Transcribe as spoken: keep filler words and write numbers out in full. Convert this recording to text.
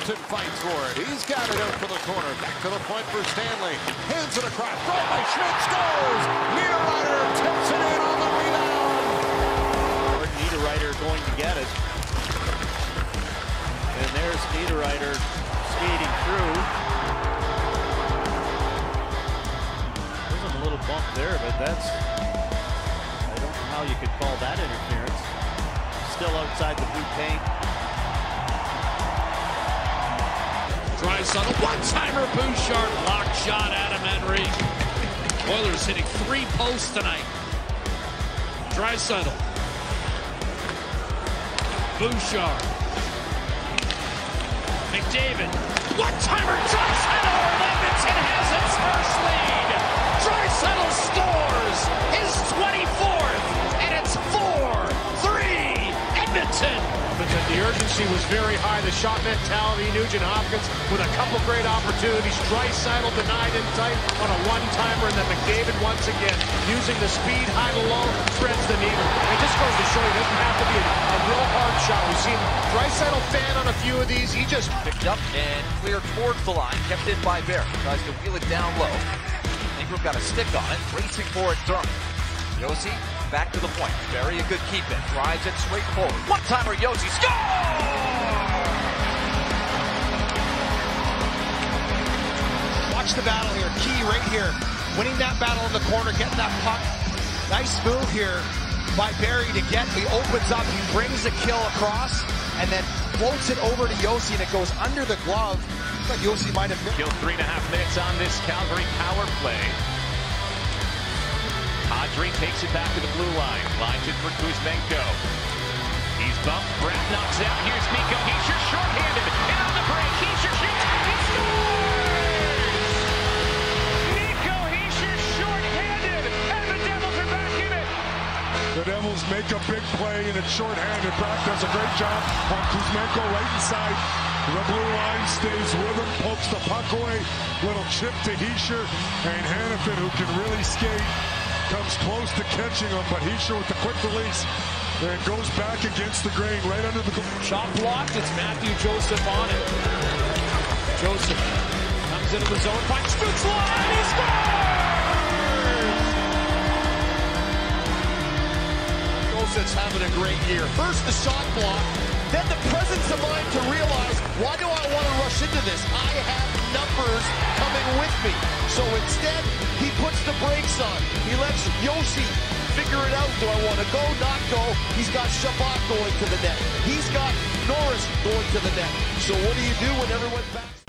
Hamilton fights for it. He's got it out for the corner. Back to the point for Stanley. Hands it across. Throw by Schmidt. Scores! Niederreiter tips it in on the rebound. Niederreiter going to get it. And there's Niederreiter skating through. There's a little bump there, but that's... I don't know how you could call that interference. Still outside the blue paint. Draisaitl, one-timer, Bouchard, block shot, Adam Henrique. Oilers hitting three posts tonight. Draisaitl. Bouchard. McDavid. One-timer, Draisaitl, and Edmonton has its first lead. Draisaitl scores his twenty-fourth, and it's four three, Edmonton. The urgency was very high. The shot mentality. Nugent Hopkins with a couple great opportunities. Draisaitl denied in tight on a one-timer, and then McDavid once again using the speed high to low, threads the needle. It just goes to show you it doesn't have to be a, a real hard shot. We've seen Draisaitl fan on a few of these. He just picked up and cleared towards the line, kept in by Barry. Tries to wheel it down low. Ingram got a stick on it, racing for it. Durham. Josi back to the point. Barry a good keep in. Drives it straight forward. One-timer, Josi. Score! watch the battle here. Key right here. Winning that battle in the corner, getting that puck. Nice move here by Barry to get. He opens up, he brings the kill across, and then floats it over to Josi, and it goes under the glove. But Josi might have killed three and a half minutes on this Calgary power play. Kadri takes it back to the blue line. Lines it for Kuzmenko. He's bumped. Bratt knocks out. Here's Nico Hischier shorthanded. And on the break, Hischier shoots. He scores! Nico Hischier shorthanded. And the Devils are back in it. The Devils make a big play, and it's shorthanded. Bratt does a great job on Kuzmenko right inside. The blue line stays with him, pokes the puck away. Little chip to Hischier, and Hanifin, who can really skate, comes close to catching him, but Hischier with the quick release and goes back against the grain right under the goal. Shot blocked. It's Matthew Joseph on it. Joseph comes into the zone, finds Stützle, and he scores! Joseph's having a great year. First the shot block, then the presence of mind to realize, why do I want to rush into this? I have numbers coming with me. So instead, he puts the brakes on. He lets Josi figure it out. Do I want to go, not go? He's got Shabbat going to the net. He's got Norris going to the net. So what do you do when everyone's back?